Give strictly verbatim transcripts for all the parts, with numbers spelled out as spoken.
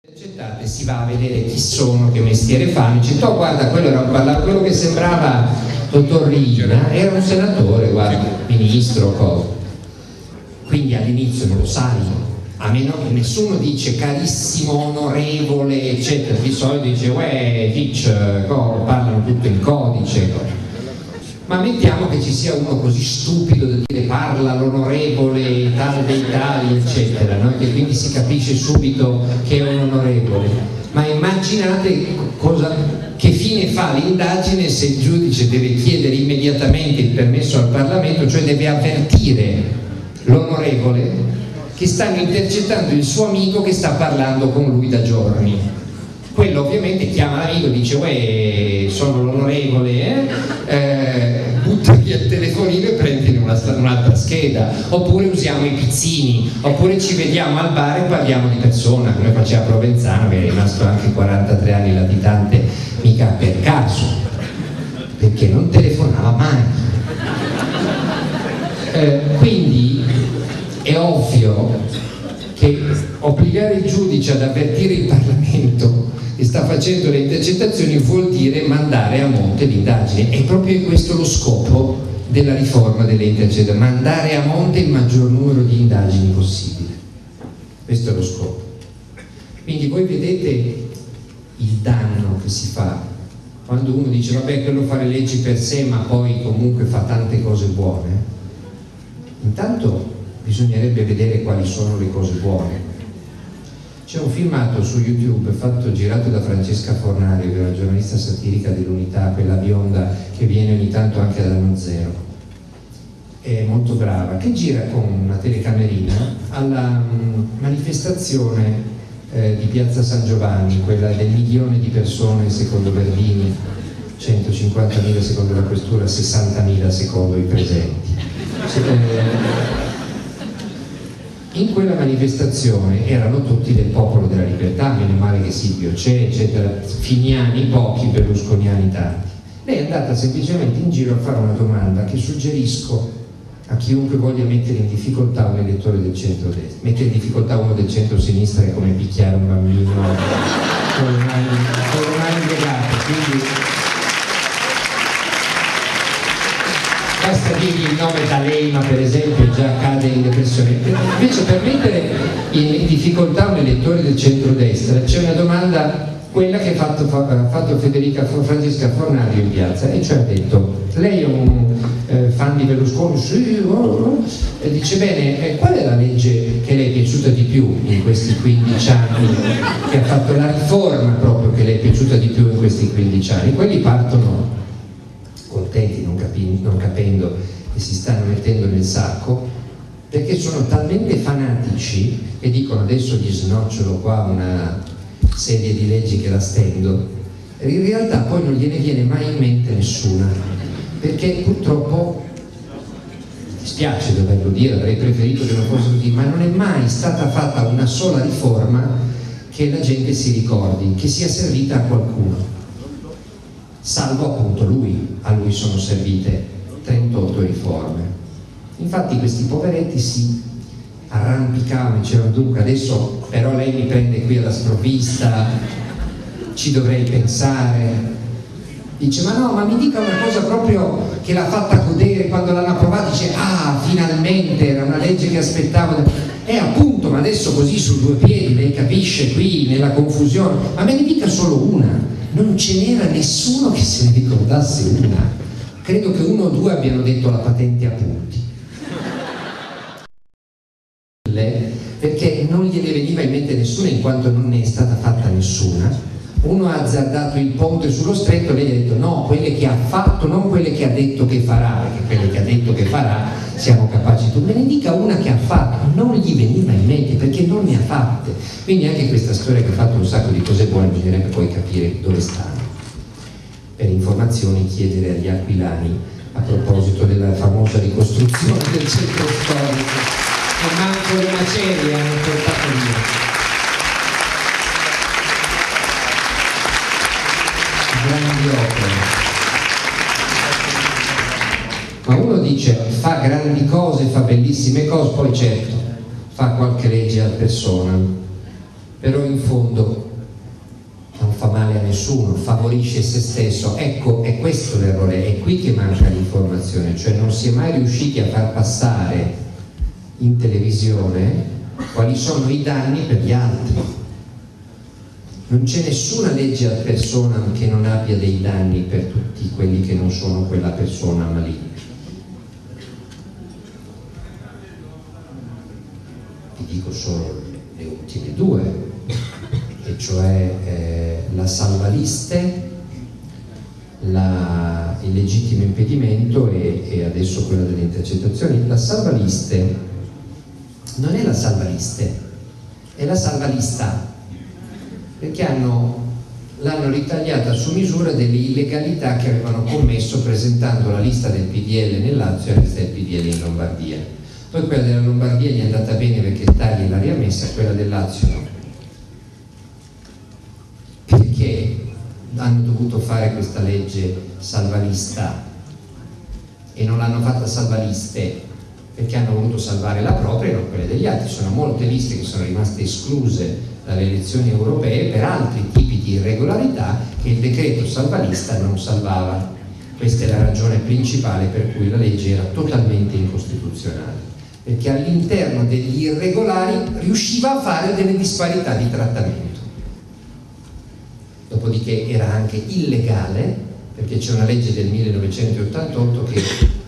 Intercettate, si va a vedere chi sono, che mestiere fanno, dice, oh, guarda, quello, era, quello che sembrava dottor Riina era un senatore, guarda, ministro, cosa. Quindi all'inizio non lo sai, a meno che nessuno dice carissimo, onorevole, eccetera, di solito dice, uè, Hitch, parlano tutto in codice. Ma mettiamo che ci sia uno così stupido da dire parla l'onorevole tale dei tali, eccetera, no? Che quindi si capisce subito che è un onorevole. Ma immaginate cosa, che fine fa l'indagine se il giudice deve chiedere immediatamente il permesso al Parlamento, cioè deve avvertire l'onorevole che stanno intercettando il suo amico che sta parlando con lui da giorni. Quello ovviamente chiama l'amico e dice, uè, sono l'onorevole, eh? Eh, butta via il telefonino e prendi un'altra scheda, oppure usiamo i pizzini, oppure ci vediamo al bar e parliamo di persona, come faceva Provenzano, che è rimasto anche quarantatré anni latitante, mica per caso, perché non telefonava mai. Eh, quindi è ovvio che obbligare il giudice ad avvertire il Parlamento che sta facendo le intercettazioni vuol dire mandare a monte l'indagine. È proprio questo lo scopo della riforma delle intercettazioni, mandare a monte il maggior numero di indagini possibile. Questo è lo scopo. Quindi voi vedete il danno che si fa quando uno dice vabbè, quello fa le leggi per sé ma poi comunque fa tante cose buone. Intanto bisognerebbe vedere quali sono le cose buone. C'è un filmato su YouTube fatto, girato da Francesca Fornario, che è una giornalista satirica dell'Unità, quella bionda che viene ogni tanto anche dall'Anno Zero, è molto brava, che gira con una telecamerina alla um, manifestazione eh, di Piazza San Giovanni, quella del milione di persone secondo Verdini, centocinquantamila secondo la questura, sessantamila secondo i presenti. Eh, In quella manifestazione erano tutti del Popolo della Libertà, meno male che Silvio c'è, eccetera, finiani pochi, berlusconiani tanti. Lei è andata semplicemente in giro a fare una domanda che suggerisco a chiunque voglia mettere in difficoltà un elettore del centro-destra. Mettere in difficoltà uno del centro-sinistra è come picchiare un bambino con un anno legato, quindi basta dirgli il nome D'Alema per esempio, già cade in depressione. Invece per mettere in difficoltà un elettore del centrodestra c'è una domanda, quella che ha fatto, ha fatto Federica Francesca Fornario in piazza, e cioè ha detto, lei è un eh, fan di Berlusconi? Sì, oh, oh. E dice bene, eh, qual è la legge che le è piaciuta di più in questi quindici anni, che ha fatto la riforma proprio che le è piaciuta di più in questi quindici anni? Quelli partono contenti, non, capi, non capendo che si stanno mettendo nel sacco, perché sono talmente fanatici che dicono adesso gli snocciolo qua una serie di leggi che la stendo, e in realtà poi non gliene viene mai in mente nessuna, perché purtroppo, mi spiace doverlo dire, avrei preferito che non fosse così, ma non è mai stata fatta una sola riforma che la gente si ricordi, che sia servita a qualcuno. Salvo appunto lui, a lui sono servite trentotto riforme. Infatti questi poveretti si arrampicavano, dicevano dunque adesso però lei mi prende qui alla sprovvista, ci dovrei pensare. Dice ma no, ma mi dica una cosa proprio che l'ha fatta godere quando l'hanno approvata, dice ah finalmente era una legge che aspettavo. E appunto, ma adesso così su due piedi lei capisce qui nella confusione, ma me ne dica solo una. Non ce n'era nessuno che se ne ricordasse una. Credo che uno o due abbiano detto la patente a punti, perché non gliene veniva in mente nessuna, in quanto non ne è stata fatta nessuna. Uno ha azzardato il ponte sullo stretto, lei ha detto no, quelle che ha fatto, non quelle che ha detto che farà, perché quelle che ha detto che farà siamo capaci. Tu me ne dica una che ha fatto, non gli veniva in mente perché non ne ha fatte. Quindi anche questa storia che ha fatto un sacco di cose buone bisognerebbe poi capire dove stanno. Per informazioni chiedere agli aquilani a proposito della famosa ricostruzione del centro storico, e manco le macerie hanno portato via. Grandi opere. Ma uno dice fa grandi cose, fa bellissime cose, poi certo fa qualche legge ad persona, però in fondo non fa male a nessuno, favorisce se stesso. Ecco, è questo l'errore, è qui che manca l'informazione, cioè non si è mai riusciti a far passare in televisione quali sono i danni per gli altri. Non c'è nessuna legge ad personam che non abbia dei danni per tutti quelli che non sono quella persona maligna. Vi dico solo le ultime due, e cioè eh, la salvaliste, la, il legittimo impedimento e, e adesso quella delle intercettazioni. La salvaliste non è la salvaliste, è la salvalista, perché hanno, l'hanno ritagliata su misura delle illegalità che avevano commesso presentando la lista del P D L nel Lazio e la lista del P D L in Lombardia. Poi quella della Lombardia gli è andata bene perché Tagli l'ha riammessa, quella del Lazio no. Perché hanno dovuto fare questa legge salvalista e non l'hanno fatta salvaliste? Perché hanno voluto salvare la propria e non quelle degli altri. Sono molte liste che sono rimaste escluse dalle elezioni europee per altri tipi di irregolarità che il decreto salvalista non salvava. Questa è la ragione principale per cui la legge era totalmente incostituzionale, perché all'interno degli irregolari riusciva a fare delle disparità di trattamento. Dopodiché era anche illegale, perché c'è una legge del millenovecentottantotto che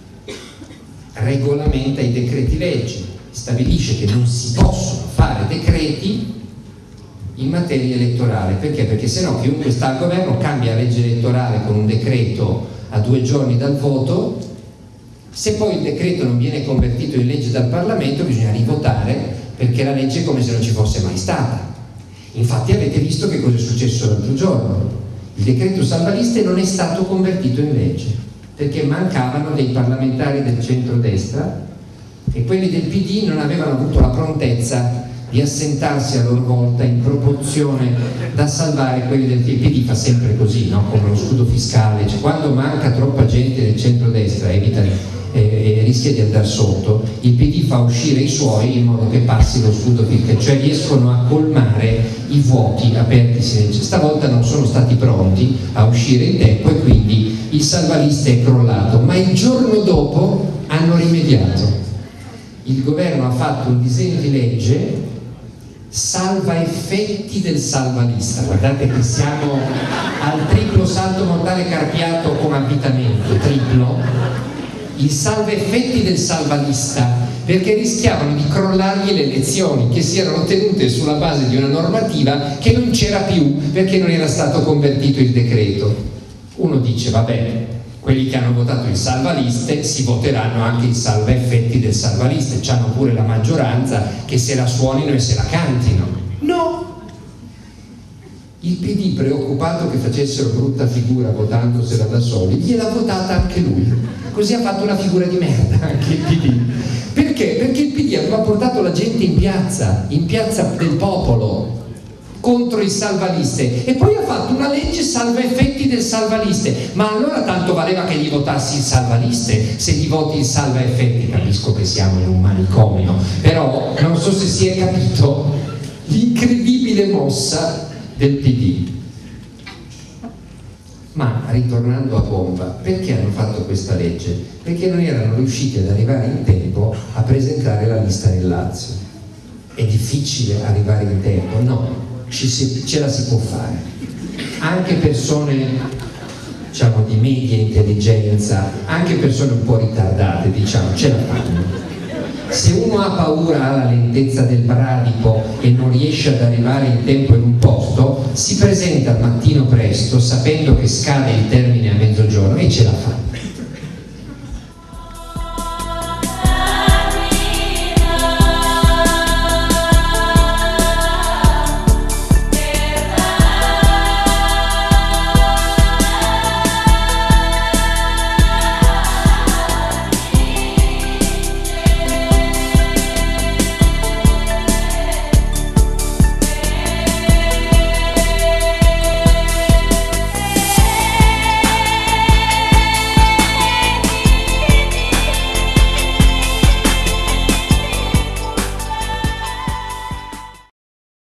regolamenta i decreti legge, stabilisce che non si possono fare decreti in materia elettorale. Perché? Perché sennò chiunque sta al governo cambia la legge elettorale con un decreto a due giorni dal voto. Se poi il decreto non viene convertito in legge dal Parlamento bisogna rivotare, perché la legge è come se non ci fosse mai stata. Infatti avete visto che cosa è successo l'altro giorno. Il decreto salvaliste non è stato convertito in legge perché mancavano dei parlamentari del centrodestra e quelli del P D non avevano avuto la prontezza di assentarsi a loro volta in proporzione da salvare quelli del P D. Fa sempre così, no? Come lo scudo fiscale, cioè, quando manca troppa gente del centrodestra evita e rischia di andare sotto, il P D fa uscire i suoi in modo che passi lo scudo fiscale, cioè riescono a colmare i vuoti apertisi. Stavolta non sono stati pronti a uscire in tempo e quindi il salvaliste è crollato, ma il giorno dopo hanno rimediato. Il governo ha fatto un disegno di legge salva effetti del salvalista. Guardate che siamo al triplo salto mortale carpiato come avvitamento, triplo. Il salva effetti del salvalista, perché rischiavano di crollargli le elezioni che si erano tenute sulla base di una normativa che non c'era più perché non era stato convertito il decreto. Uno dice vabbè, quelli che hanno votato il salvaliste si voteranno anche il salva effetti del salvaliste, c'hanno pure la maggioranza che se la suonino e se la cantino. No! Il P D, preoccupato che facessero brutta figura votandosela da soli, gliel'ha votata anche lui. Così ha fatto una figura di merda anche il P D. Perché? Perché il P D aveva portato la gente in piazza, in piazza del popolo, contro il salvaliste, e poi ha fatto una legge salva effetti del salvaliste. Ma allora tanto valeva che gli votassi il salvaliste, se gli voti il salva effetti. Capisco che siamo in un manicomio, però non so se si è capito l'incredibile mossa del P D. Ma ritornando a bomba, perché hanno fatto questa legge? Perché non erano riusciti ad arrivare in tempo a presentare la lista nel Lazio. È difficile arrivare in tempo? No, ci si, ce la si può fare. Anche persone, diciamo, di media intelligenza, anche persone un po' ritardate, diciamo, ce la fanno. Se uno ha paura, ha la lentezza del bradipo e non riesce ad arrivare in tempo in un posto, si presenta al mattino presto sapendo che scade il termine a mezzogiorno e ce la fa.